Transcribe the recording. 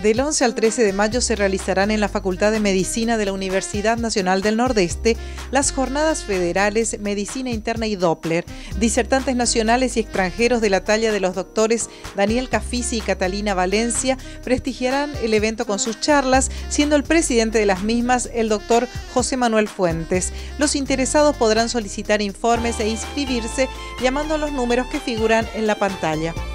Del 11 al 13 de mayo se realizarán en la Facultad de Medicina de la Universidad Nacional del Nordeste las jornadas federales Medicina Interna y Doppler. Disertantes nacionales y extranjeros de la talla de los doctores Daniel Cafisi y Catalina Valencia prestigiarán el evento con sus charlas, siendo el presidente de las mismas el doctor José Manuel Fuentes. Los interesados podrán solicitar informes e inscribirse llamando a los números que figuran en la pantalla.